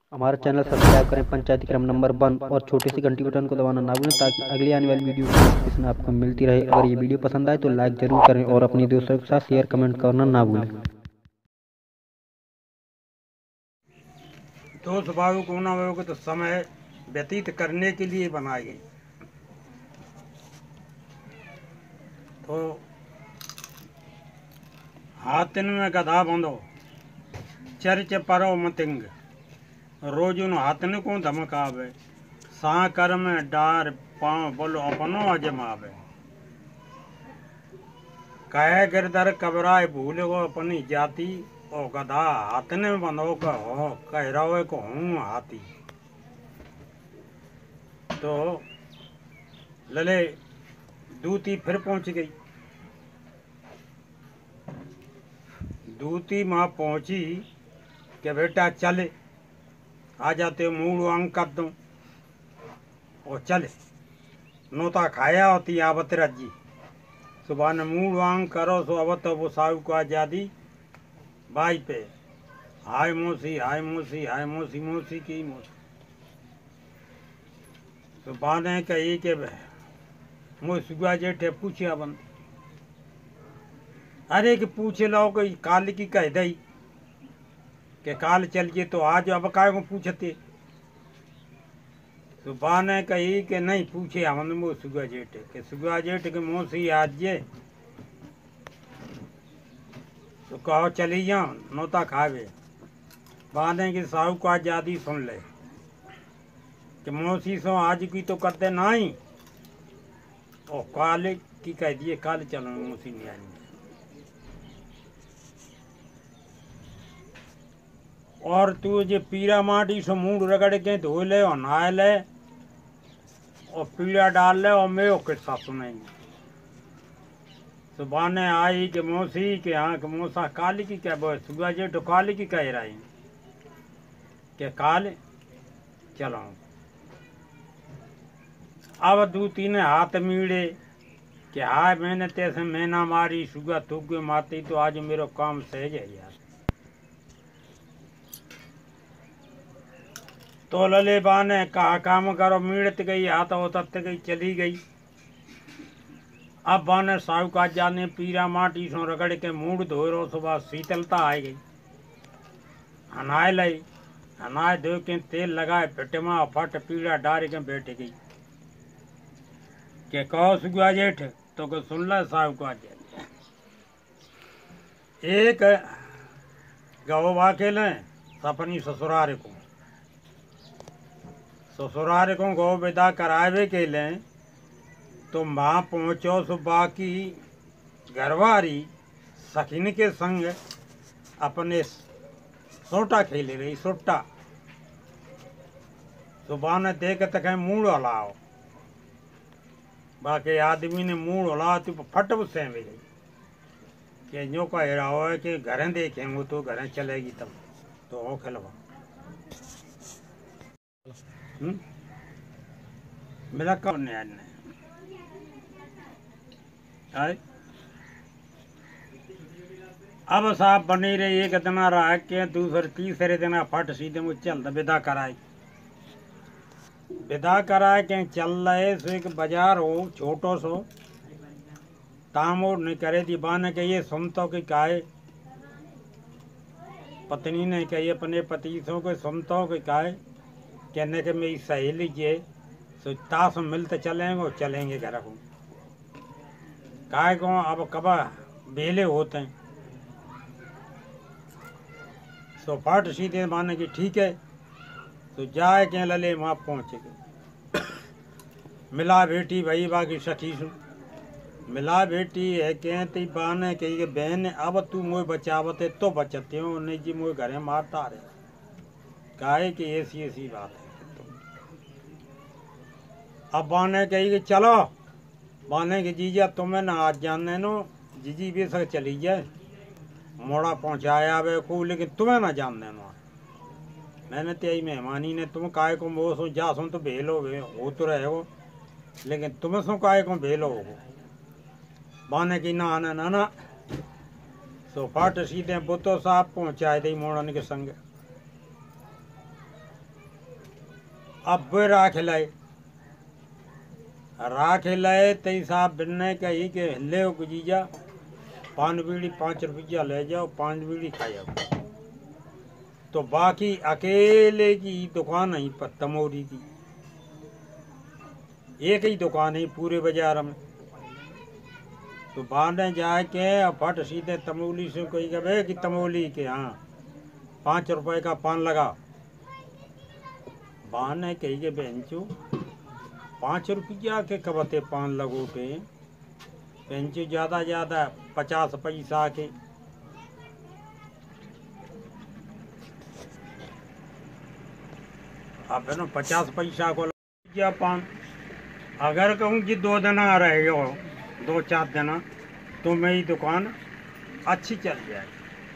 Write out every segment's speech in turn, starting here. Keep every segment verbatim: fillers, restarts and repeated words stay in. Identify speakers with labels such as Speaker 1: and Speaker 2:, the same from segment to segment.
Speaker 1: हमारा channel subscribe करें पंचायती क्रम नंबर वन और छोटी सी घंटी बटन को दबाना ना भूलें ताकि अगली आने वाली वीडियो की नोटिफिकेशन आपको मिलती रहे। अगर ये वीडियो पसंद आए तो लाइक जरूर करें और अपनी दोस्तों के साथ शेयर कमेंट करना ना भूलें।
Speaker 2: तो स्वाभाविक होना होगा तो समय व्यतीत करने के लिए बनाई गई। तो हाथिन में गधा बंधो चर्च परो मतिंग, रोज उन हाथिन को धमकावे, सा कर में डार पाँव बोलो अपनो अजमावे। कहे गिरधर कबराए भूल गो अपनी जाति, ओ गधा हाथिन में बंधो का हो कह रहो को हूँ हाथी। तो लले दूती फिर पहुंच गई। दूती माँ पहुंची कि बेटा चले आ जाते मूड अंग कर दूँ और चले नोता खाया होती आवत रजी सुबह ने मूड वांग करो सो अवत वो साहु को आजादी बाई पे हाय मोसी हाय मोसी हाय मोसी मोसी की मोसी। सुबह ने कही कि मुझे सुगा जेठे पूछिया बंद अरे कि पूछे लो कोई काल की कह दई कि काल चलिए तो आज अब काय को पूछते। सुबह ने कही कि नहीं पूछे हमने वो सुगा जेठ के सुगा जेठ के मुँह से आज जे तो कहो चली जाओ नोता खावे। बाने की साहू को आजादी सुन ले कि मौसी सो आज की तो करते नहीं और काल की कह दिए काल चलो मौसी नहीं आएंगे। और तू जे पीरा माटी सो मुंह रगड़ के धो ले और नहा ले और पीड़ा डाल ले और मैं ओके साथ सुनेंगे। सुबह ने आई कि मौसी के हाँ कि मौसा काली की क्या बोल सुबह जे तो काली की कह रही कि काल चलो। अब दूती ने हाथ मीड़े कि हाय मैंने तैसे मैना मारी सुगा थूक माती तो आज मेरा काम सहज है यार। तो लले बा ने कहा काम करो मीड़त गई हाथ उतरत गई चली गई। अब बा ने साहूकार जाने पीरा माटी सो रगड़ के मूड धो रो सुबह शीतलता आ गई। हनाए लाई हनाए धो के तेल लगाए फिटमा फट पीड़ा डार के बैठ गई के कहो सुगा जेठ तो को सुन ला साहूकार जेठ एक गौ वाके ले अपनी ससुराल को ससुराल को गौ विदा करावे के लें तो माँ पहुँचो सुबह की घरवारी सखिन के संग अपने सोटा खेले रही सोटा। सुबह ने देख तक मूड हलाओ बाकी आदमी ने मूड हला तो फट से में गई कि जो का हेरा हो है कि घर देखेंगे तो घर चलेगी तब तो हो खिलवा मेरा कब नहीं ने आए। अब साहब बनी रही एक दिन रह के दूसरे तीसरे दिन फट सीधे मुझे चलता विदा कराई विदा करा के चल रहे सो एक बाजार हो छोटो सो तामोर नहीं करे दी बा ने कहिए सुनतो कि काहे पत्नी ने कही अपने पति सो को सुनतो कि काहे कहने के मेरी सहेली जे सो ताश मिलते चलेंगे और चलेंगे घर को काय को अब कबा बेले होते हैं सो फट सीधे माने की ठीक है तो जाए के लले वहाँ पहुँचे गए। मिला बेटी भाई बाकी सखी सु मिला बेटी है कहती बाने कही के बहन अब तू मोह बचावते तो बचते हो नहीं जी मोह घरे मारता रहे काहे कि ऐसी ऐसी बात है। अब बाने कही कि चलो बाने के जीजा तुम्हें ना आज जानने नो जीजी भी सक चली जाए मोड़ा पहुँचाया वे को लेकिन तुम्हें ना जानने नो मैंने तेरी मेहमानी ने तुम काय को मोह सो जा सुन तो भेलो वे हो तो रहे हो लेकिन तुम्हें सो काय को भेलो हो बाने की ना आना ना ना सो फट सीधे बुतो साहब पहुँचाए दी मोड़न के संग अब वे राख लाए राख लाए तई साहब बिन्ने कही के ले जीजा पान बीड़ी पाँच रुपया ले जाओ पाँच बीड़ी खा जाओ। तो बाकी अकेले की दुकान है पर तमोरी की एक ही दुकान है पूरे बाजार में। तो बांधे जाके फट सीधे तमोली से कोई कहे कि तमोली के हाँ पाँच रुपए का पान लगा। बाने कही के बेंचो पाँच रुपया के कबते पान लगोटे बेंचो ज़्यादा ज़्यादा पचास पैसा के। अब ना पचास पैसा को लग पान। अगर कहूँ कि दो दिन आ रहे हो दो चार दिन तो मेरी दुकान अच्छी चल जाएगी।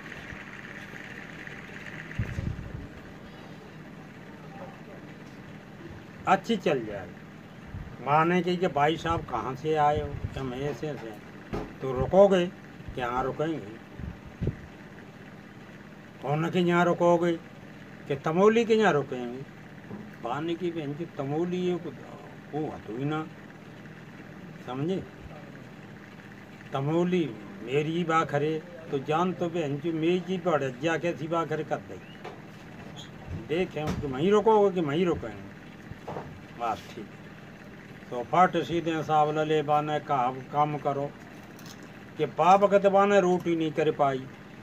Speaker 2: अच्छी चल जाएगी। माने की कि भाई साहब कहाँ से आए हो हम ऐसे से तो रुकोगे कि यहाँ रुकेंगे कौन के यहाँ रुकोगे कि तमोली के यहाँ रुकेंगे। पानी की बहन की तमोली वो हतो ही ना समझे। तमोली मेरी बा खरे तो जान तो बहन जी मेरी जी बढ़ जा कैसी बा खरे कर दे देखें कि वहीं रुकोगे कि वहीं रुकेंगे। बात ठीक तो फट सीधे साहब ले बाने का काम करो कि बाप के बाने रोटी नहीं कर पाई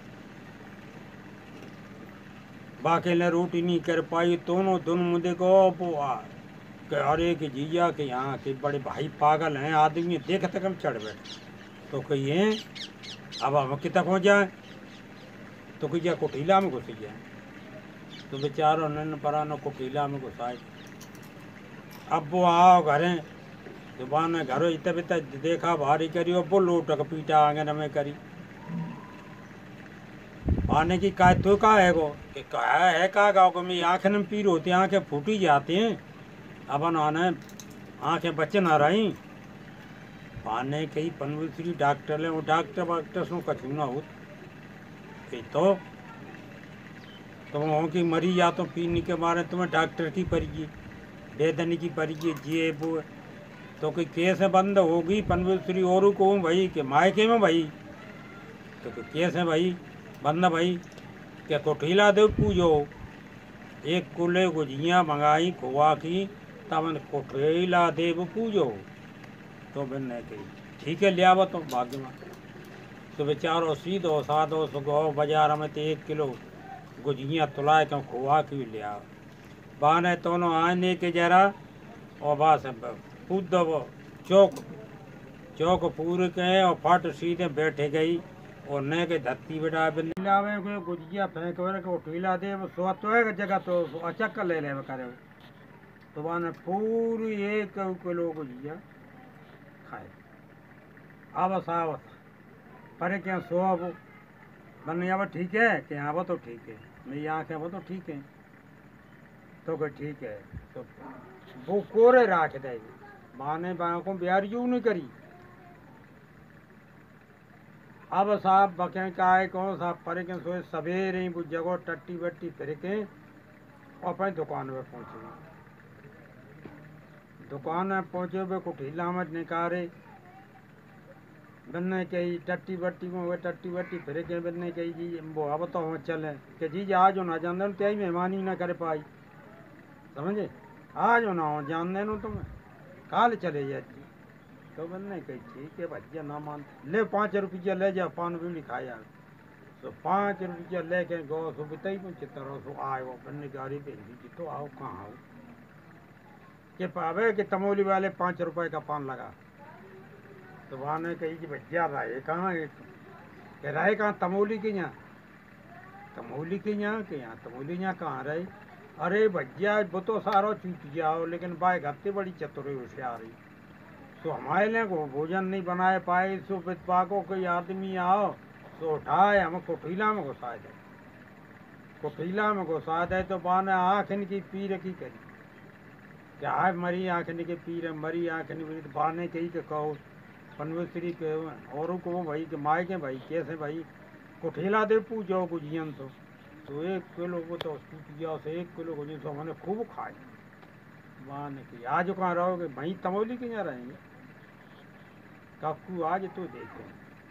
Speaker 2: बाकी ने रोटी नहीं कर पाई दोनों दोनों मुझे को अरे कि जीजा के यहाँ के बड़े भाई पागल हैं आदमी देख तक हम चढ़ बैठे तो कहिए अब हम कितक हो जाए तो कहिए कुटीला में घुस जाए। तो बेचारों नन परानो कुटीला में घुसाए। अब वो आओ घरें दुकान घर इत बित देखा भारी करी वो लोटक पीटा आंगन में करी पाने की काय तो का है गो कि का है का गाँव को मेरी आँखें में पीर होती आँखें फूटी जाती हैं अब आने आँखें बच्चे ना रही पाने कई पनवश्री डॉक्टर ले वो डॉक्टर वाक्टर सो कछु ना हो तो तुम हो कि मरी या तो पीने के मारे तुम्हें डॉक्टर की परिजी बेदनी की परिजी जी वो तो कोई केस बंद होगी पनवश्री और को भाई के मायके में भाई तो कोई केस है भाई बंद भाई क्या कोठीला दे पूजो एक कुले गुजियाँ मंगाई खोआ की तब कोठीला देव पूजो तो बिन्ने कही ठीक है लिया तो भाग्य में तो बेचारो सीधो साधो सुगो बाजार में तो एक किलो गुजियाँ तुलाए क्यों खोआ की लिया बाने दोनों आने के जरा और बस खुद वो चौक चौक पूरे के और फट सीधे बैठे गई और न के धरती बेटा बिल्लावे को गुजिया फेंक वर को टीला दे वो सो तो है जगह तो अचक ले ले करे तो बाने पूरी एक किलो गुजिया खाए। आवस आवस पर क्या सो अब बन अब ठीक है कि हाँ वो तो ठीक है मेरी आँख है वो तो ठीक है तो कोई ठीक है तो वो कोरे राख दे माने बाँकों प्यार यूँ नहीं करी। अब साहब बकें का है कौन साहब परे के सोए सवेरे ही जगह टट्टी वट्टी फिर के और अपनी दुकान में पहुँचे दुकान में पहुँचे वे कुठीला में निकारे बनने कही टट्टी वट्टी में वे टट्टी वट्टी फिर के बनने कही जी वो अब तो हम चले कि जी जी आज ना जान दे त्याई मेहमानी ना कर पाई समझे आज ना हो जान दे तुम्हें काल चले जाती तो बनने कही ठीक है भैया ना मान ले पाँच रुपया ले जा पान बीड़ी खाया तो पाँच रुपया लेके गो सो बिताई को चित्र सो आए वो बनने गाड़ी पे जी तो आओ कहाँ आओ के पावे कि तमोली वाले पाँच रुपए का पान लगा तो वहाँ ने कही कि भैया रहे कहाँ है कि रहे कहाँ तमोली के यहाँ तमोली के यहाँ के यहाँ तमोली यहाँ कहाँ रहे अरे भैया वो तो सारो चूट जाओ लेकिन बाय घाते बड़ी चतुरी होशियारी तो हमारे लिए को भोजन नहीं बनाए पाए सो पिता को कोई आदमी आओ तो उठाए हम कोठीला में घुसा दे कोठीला में घुसा दे तो बाने आँख इनकी पीर की करी क्या है मरी आँख इनके पीर मरी आँख इनकी तो बाने कही के कहो पनवेश्वरी के और को भाई के माए के भाई कैसे भाई कोठीला दे पूजो गुजियन तो तो एक किलो वो तो टूट गया से एक किलो गुजियन तो हमने खूब खाए मान की आज कहाँ रहोगे वहीं तमोली के यहाँ रहेंगे। काकू आज तो देखो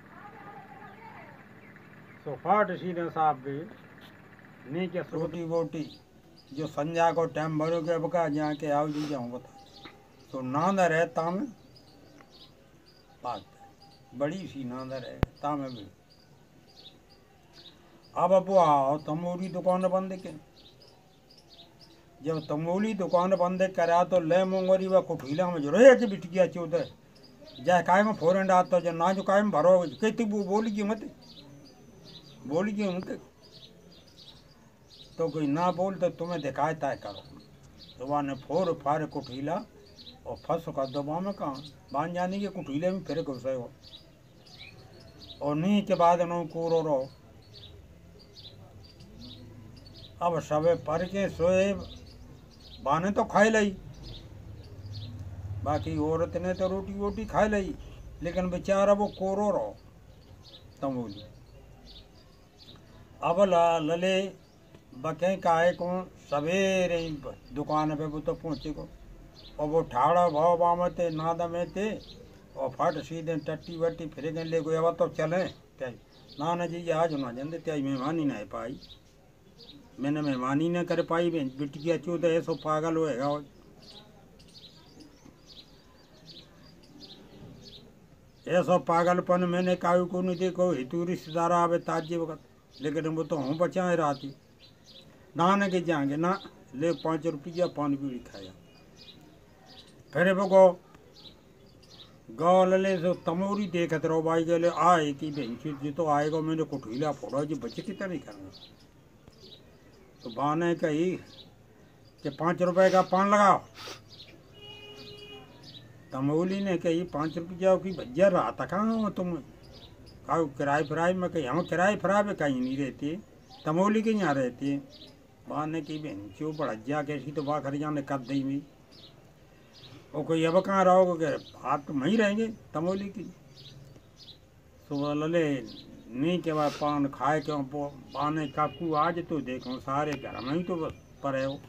Speaker 2: सो फाट सीने साहब भी नहीं के रोटी वोटी जो संजा को टाइम भरो के बका जहाँ के आओ जी जाऊँ बता तो नांद रहे ताम बात बड़ी सी नांद रहे ताम भी अब अब आओ तमोली दुकान बंद के जब तमोली दुकान बंद करा तो ले मोंगरी व कुठीला में जो रहे कि बिट गया चौदह जाए काय में फोरन डाल तो जो ना जो काय में भरो कहती वो बोली क्यों मत बोली क्यों मत तो कोई ना बोल तो तुम्हें दिखाए तय करो तो वहाँ ने फोर फार कुठीला और फंस का दबा में कहाँ बांध जाने के कुठीले में फिर घुसे हो और नी के बाद नो कूरो रहो अब सबे पर के सोए बाने तो खाए लाई बाकी औरत ने तो रोटी वोटी खाए लाई लेकिन बेचारा वो कोरो रहो तमोली अब ला लले बके काहे को सवेरे दुकान पे वो तो पहुँचे को और वो ठाड़ा भाव बामते नाद में थे और फट सीधे टट्टी वट्टी फिर गए ले गए अब तो चले त्या ना ना जी आज ना जंदे त्या मेहमानी ना पाई मैंने मेहमानी न कर पाई बिटिया चौदह ऐसो पागल होएगा ऐसा पागलपन मैंने कायू को नहीं देखो हितू रिश्तेदार आवे ताजे वक्त लेकिन वो तो हूँ बचाए राती नहाने के जाएंगे ना ले पाँच रुपया पानी पीड़ी खाया फिर वो गो गाँव लले सो तमोरी देखत रहो भाई के लिए आए कि बेंची जी तो आएगा मैंने कुठीला फोड़ा जी बच्चे कितना नहीं करना तो बाने कही कि पाँच रुपए का पान लगाओ तमोली ने कही पाँच रुपया की भज्जा रहा था कहाँ तुम कहा किराए फिराए में कही हम किराए फिराए में कहीं नहीं रहती तमोली के यहाँ रहती है बाने की बहन क्यों बढ़ा कैसी तो बा खरीजा ने कद दी हुई और कोई अब कहाँ रहोगे आप तो वहीं रहेंगे तमोली की सुबह लले नहीं के बाद पान खाए क्यों पाने काकू आज तो देखो सारे घर में ही तो परे हो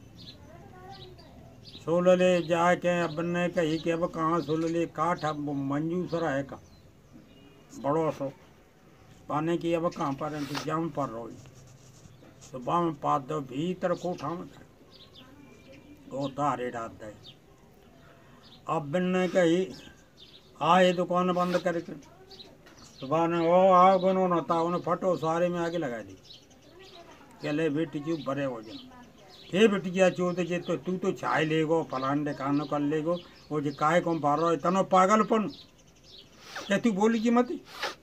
Speaker 2: सोल ले जाके अब ने कही कि अब कहाँ सोल ले काठ अब मंजूसरा है का बड़ो सो पाने की अब कहाँ पर इंतजाम पर रहो सुबह में पात दो भीतर कोठा में वो तारे डाल दे अब ने कही आए दुकान बंद करके सुबह ने ओ आओ बनो न था उन्हें फटो सारे में आगे लगा दी क्या ले बेटी चुप भरे हो जा हे बेटी क्या चोते जे तो तू तो छाए लेगो फलाने खानो कर लेगो वो जो काय को पार रहा है तनो पागलपन क्या तू बोली की मत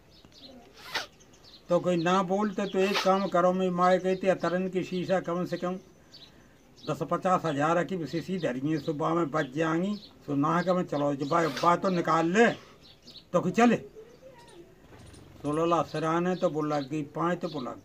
Speaker 2: तो कोई ना बोलते तो एक काम करो मैं माए कहती तरन की शीशा कम से कम दस पचास हजार की शीशी धरिए सुबह में बच जाएंगी तो ना का मैं चलो जब बात तो निकाल ले तो कि चले तो लोला सराने तो बोला कि पाँच तो बोला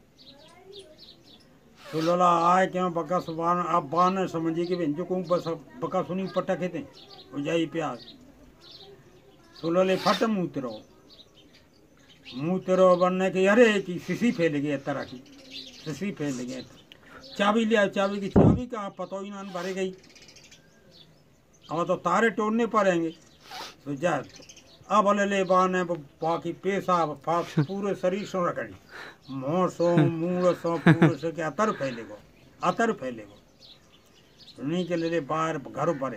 Speaker 2: तो लोला आए क्यों बका सुबह अब बान समझी कि जो को बस बका सुनी पटके थे हो जाई प्याज तो लोले फट मुँह तेरो मुँह तेरो बनने की अरे की शीशी फैल गई तरह की शीशी फैल गई चाबी लिया चाबी की चाबी कहाँ पतो ही ना भरे गई अब तो तारे तोड़ने पड़ेंगे तो जा अब ले बान है बाकी पेशाब फाक पूरे शरीर सो रखड़ी मोह सो मूड़ सो पूरे से क्या अतर फैलेगो अतर फैलेगो नहीं के ले बाहर घर भरे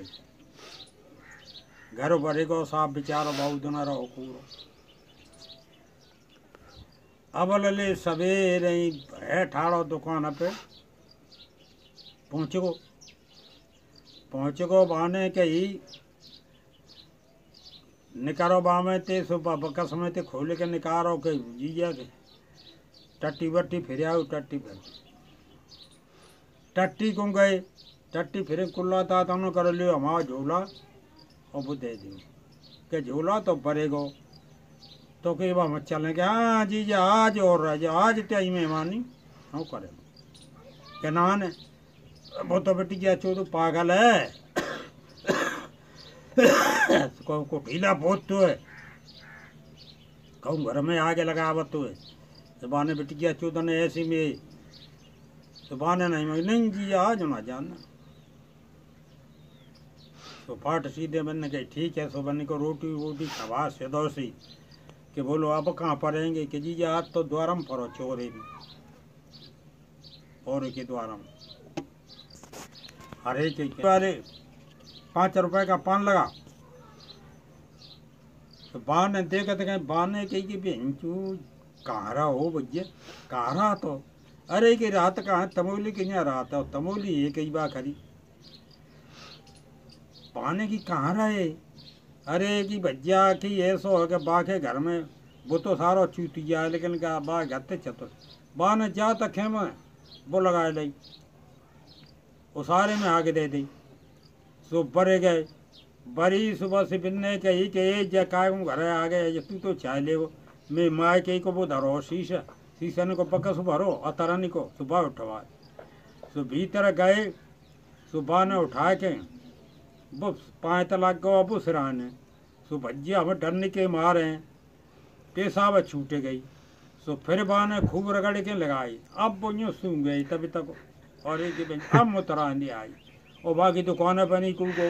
Speaker 2: घर भरेगो साफ बेचारो बहुत ना रहो पूरो अब ले सवेरे है ठाड़ो दुकान पे पहुँचो पहुँचो बाने के ही निकारो बामे ते सुबह बका समय ते खोले के निकारो के जीजा के टट्टी बट्टी फिर आओ टट्टी फिर टट्टी को गए टट्टी फिर कुल्ला था तो कर लियो हमारा झोला और वो दे दियो के झोला तो भरेगो तो के हम चलेंगे हाँ जीजा आज और राजा आज त्याई मेहमानी हम करें के नान वो तो बेटी क्या चो तो पागल है को, को ढीला बहुत तो है कहूँ घर में आगे लगावत तो है सुबह बेटी क्या चौदह ने ऐसी में सुबह नहीं मैं नहीं जी आज ना जानना तो फाट सीधे बनने गई ठीक है। सो बनने को रोटी वोटी खवा से दोसी कि बोलो अब कहाँ पर रहेंगे कि जी आज तो द्वारम परो चोरी में और के द्वारम हरे के अरे पाँच रुपए का पान लगा तो बान ने देखा तो कहीं बान ने कही कि बेंचू कहाँ रहा हो भैया कहाँ रहा तो अरे कि रात कहाँ तमोली के यहाँ रात है तमोली ये कई बार खरी पाने की कहाँ रहे अरे कि भैया की ऐसा हो गया बा के घर में वो तो सारा चूतिया है लेकिन क्या बा गते चतुर बा ने जा तक है मैं वो लगा ली वो सारे में आगे दे दी सो बड़े गए बड़ी सुबह से बिन्ने कही कि जे काय घर आ गए तू तो चाय ले वो मैं माँ के को वो धरो शीशा शीशा ने को पक्का सुबह भरो और तरनी को सुबह उठवा सो भीतर गए सुबह ने उठा के वो पाँच तलाक गो अब सिराने सो भज्जिया हमें डरने के मारे हैं पेशाब छूटे गई सो फिर बा ने खूब रगड़ के लगाई अब वो यूँ सूंघ गई तभी तक और एक अब मुतरानी आई और बाकी दुकान बनी कू को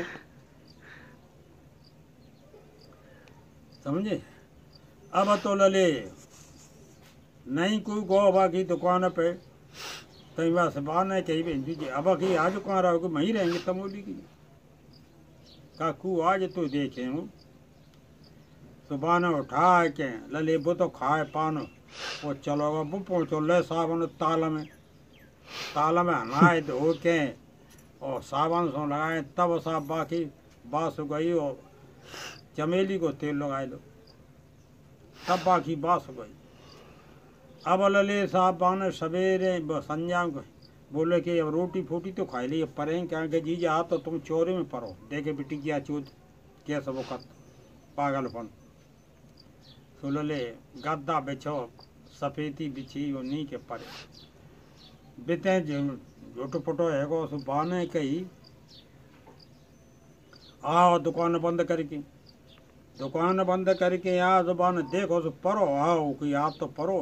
Speaker 2: समझे अब तो लले नहीं कोई गो बाकी दुकान पे तई बस बाने कही बेंची अब की आज कहाँ रहोगे वहीं रहेंगे तमोली की काकू आज तो देखे हूँ सुबह ने उठा के लले वो तो खाए पान वो चलो वो पहुँचो ले सावन ताल में ताल में नहाए धो के और सावन सो लगाए तब साहब बाकी बास गई और चमेली को तेल लगाए लो तब बाकी बास गई अब लले साहब बाने सवेरे संजा बोले कि अब रोटी फोटी तो खाई ली परें क्या कि जी जा तो तुम चोरे में परो देखे बेटी क्या चूत क्या सब वक्त पागलपन सो लले गद्दा बिछो सफेदी बिछी उन्हीं के परे बिते झोटो पटो है को सो बाने कही आओ दुकान बंद करके दुकान बंद करके आ जुबान देखो सो परो आओ कि आप तो परो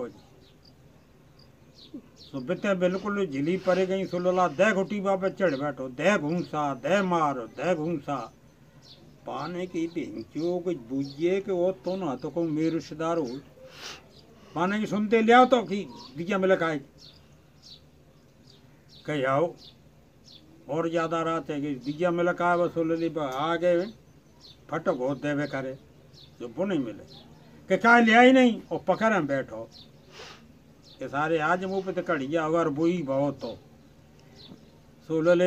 Speaker 2: सो बिते बिल्कुल झिली पड़ गई सुलोला दे घुटी बाबे चढ़ बैठो दे घूसा दे मारो दे घूसा पाने की बेंचो कुछ बुझिए कि वो तो ना तो को मेरे रिश्तेदार हो पाने की सुनते ले आओ तो कि दिया मिला खाए कही आओ और ज्यादा रात है कि दिया मिला खाए बस सुलोली आ गए फटक हो देवे करे जो वो नहीं मिले कि क्या लिया ही नहीं और पकड़ में बैठो कि सारे आज मुँह पे तो कड़िया अगर बुई बहुत तो सोलले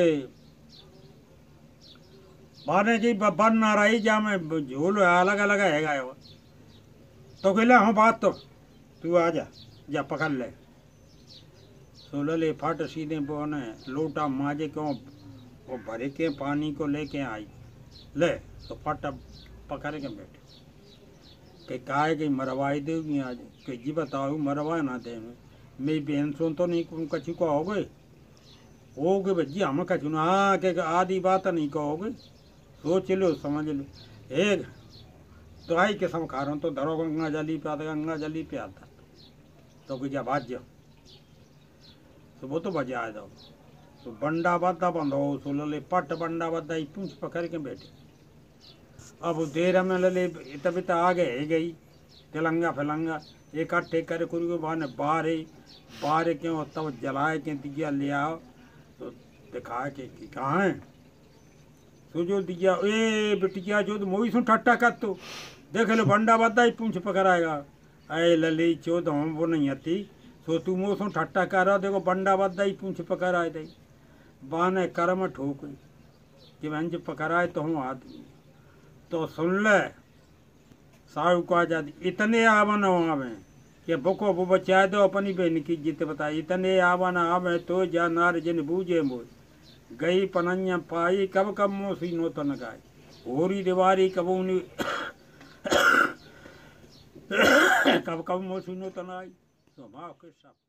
Speaker 2: बाने की बन ना रही जा मैं झोल अलग अलग है तो कहला हाँ बात तो तू आ जा जा पकड़ ले सोलले फट सीधे बोने लोटा माजे क्यों वो भरे के पानी को लेके आई ले तो फट पकड़ के बैठे कि काय की मरवाई देगी आज कि जी बताओ मरवा ना दे मेरी बहन सुन तो नहीं कछु कहोगे होगे भजी हम कछु ना हाँ के आधी बात नहीं कहोगे सोच लो समझ लो एक तो आई के सम खा रहा हूँ तो धरो गंगा जली पे आता गंगा जली पे आता तो कुछ भाज जाओ तो वो तो बजा दो तो बंडा बद्दा बंद हो सो लले पट बंडा बद्दा ही पूछ पकड़ के बैठे अब देर में लले तभी तो आ गए गई तिलंगा फिलंगा इकट्ठे करे कुछ बहाने बाहर बाहर क्यों तब जलाए के दिया ले आओ तो दिखा के कहाँ है सोचो दिया ए बिटिया जो तो मोही सुन ठट्टा कर तो देख लो बंडा बद्दा ही पूछ पकड़ाएगा अरे लली चौदह हम वो नहीं आती सो तू मोह सुन ठट्टा कर रहा देखो बंडा बद्दा ही पूछ पकड़ाए दे बहाने कर्म ठोक कि मैं जो पकड़ाए तो हूँ आदमी तो सुन ले साहु को आजादी इतने आवन आवे कि बुको वो बचाए दो अपनी बहन की जित बताई इतने आवन आवे तो जा नार जिन बूझे मोई गई पनन्या पाई कब कब मोसी नो तो न गाय होरी दीवारी कब उन्हीं कब कब मोसी नो तो न आई तो माँ के साथ